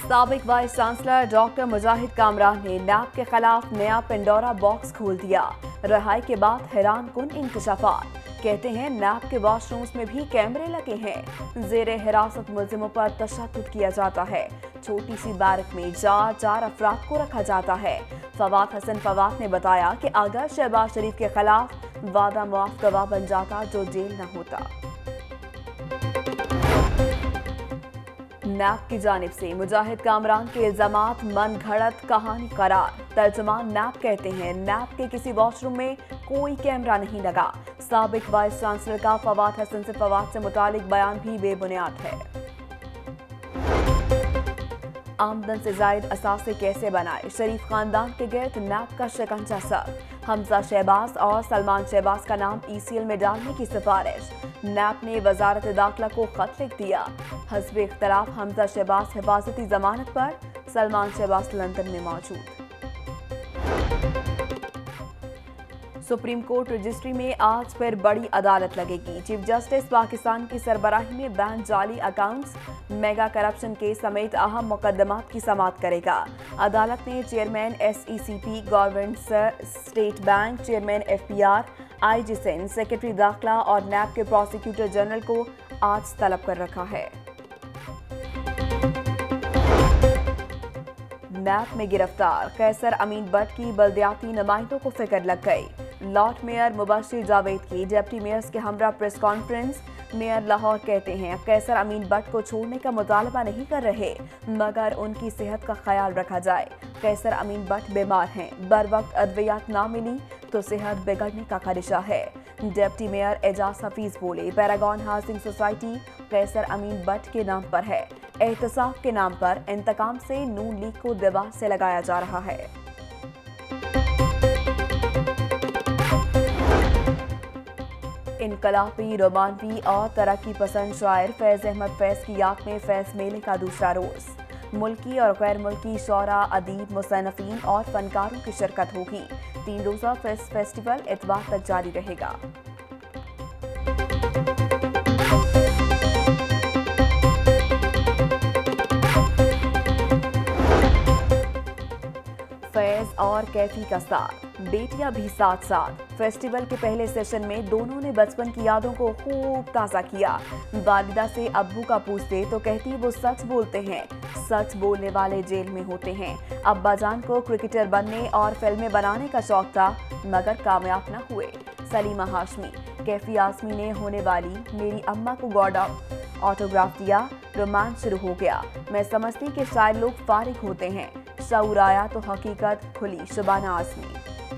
साबिक vice chancellor doctor Mujahid Kamran ने NAB के खिलाफ नया पेंडोरा बॉक्स खोल दिया। रिहाई के बाद हैरान कुन इंकशाफात। कहते हैं नैब के वॉशरूम्स में भी कैमरे लगे हैं। जेरे हिरासत मुलजिमों पर तशद्दुद किया जाता है। छोटी सी बैरक में चार अफराद को रखा जाता है। फवाद हसन फवाद ने बताया कि अगर शहबाज शरीफ के खिलाफ वादा मुआफ गवाह बन जाता जो जेल न होता। नैब की जानिब से मुजाहिद कामरान के इल्जामात मन घड़त कहानी करार। तर्जुमान नैब कहते हैं नैब के किसी वॉशरूम में कोई कैमरा नहीं लगा। साबिक वाइस चांसलर का फवाद हसन से फवाद से मुतालिक बयान भी बेबुनियाद है। आमदन से जायद असासे कैसे बनाए, शरीफ खानदान के गिर्द नैब का शिकंजा सर। हमजा शहबाज और सलमान शहबाज का नाम ECL में डालने की सिफारिश। नैब ने वजारत दाखिला को खत लिख दिया। हस्ब इख्तलाफ हमजा शहबाज हिफाजती जमानत पर, सलमान शहबाज लंदन में मौजूद। सुप्रीम कोर्ट रजिस्ट्री में आज फिर बड़ी अदालत लगेगी। चीफ जस्टिस पाकिस्तान की सरबराही में बैन जाली अकाउंट्स, मेगा करप्शन केस समेत अहम मुकदमात की समाअत करेगा। अदालत ने chairman SECP, government state bank, chairman FPR, IG Sindh, secretary दाखिला और नैब के प्रोसिक्यूटर जनरल को आज तलब कर रखा है। नैब में गिरफ्तार कैसर अमीन भट्ट की बल्दियाती नुमाइंदों को फिक्र लग गई। लॉर्ड मेयर मुबशिर जावेद की डिप्टी मेयर्स के हमरा प्रेस कॉन्फ्रेंस। मेयर लाहौर कहते हैं कैसर अमीन भट्ट को छोड़ने का मुतालबा नहीं कर रहे, मगर उनकी सेहत का ख्याल रखा जाए। कैसर अमीन भट्ट बीमार हैं, बर वक्त अद्वियात ना मिली तो सेहत बिगड़ने का खदशा है। डिप्टी मेयर एजाज हफीज बोले Paragon housing society Qaiser Amin Bhatt के नाम पर है। एहतसाब के नाम पर इंतकाम से नून लीग को दीवार से लगाया जा रहा है। इनकलाबी, रोमानवी और तरक्की पसंद शायर फैज अहमद फैज की याद में फैज मेले का दूसरा रोज। मुल्की और गैर मुल्की शौरा, अदीब, मुसन्निफीन और फनकारों की शिरकत होगी। 3 रोज़ा फेस्टिवल इतवार तक जारी रहेगा। फैज और कैफी का साथ, बेटियां भी साथ साथ। फेस्टिवल के पहले सेशन में दोनों ने बचपन की यादों को खूब ताज़ा किया। वालिदा से अब्बू का पूछते तो कहती वो सच बोलते हैं, सच बोलने वाले जेल में होते हैं। अब्बा जान को क्रिकेटर बनने और फिल्में बनाने का शौक था, मगर कामयाब न हुए। सलीमा हाशमी, कैफी आजमी ने होने वाली मेरी अम्मा को गॉड ऑटोग्राफ दिया, रोमांस शुरू हो गया। मैं समझती कि शायद लोग फारिग होते हैं, शऊर आया तो हकीकत खुली। शबाना आजमी।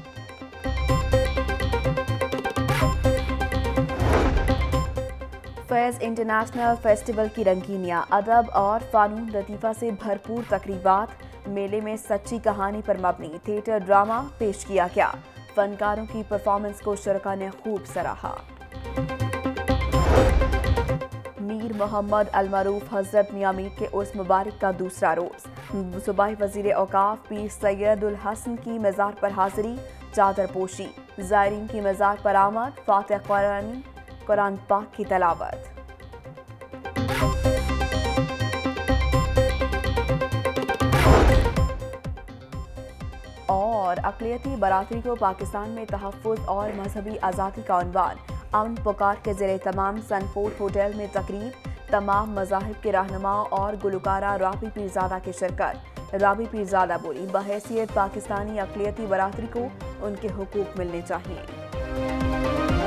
फैज इंटरनेशनल फेस्टिवल की रंगीनियां, अदब और फानून लतीफ़ा से भरपूर तकरीबात। मेले में सच्ची कहानी पर मबनी थिएटर ड्रामा पेश किया गया। फनकारों की परफॉर्मेंस को शुरका ने खूब सराहा। मीर मोहम्मद अलमरूफ हजरत मियां मीर के उर्स मुबारक का दूसरा रोज। सूबाई वजीर औकाफ पीर सैयद उल हसन की मज़ार पर हाजिरी, चादर पोशी। ज़ायरीन की मज़ार पर आमद, फातिहा कुरान पाक की तलावत। और अक़लियती बरादरी को पाकिस्तान में तहफ़्फ़ुज़ और मजहबी आज़ादी का उन्वान। अमन पुकार के ज़रिए तमाम सनफोर्ड होटल में तकरीब। तमाम मज़ाहिब के रहनुमा और गुलकारा राबी पीरज़ादा की शिरकत। राबी पीरज़ादा बोली बहैसियत पाकिस्तानी अक़लियती बरादरी को उनके हुकूक मिलने चाहिए।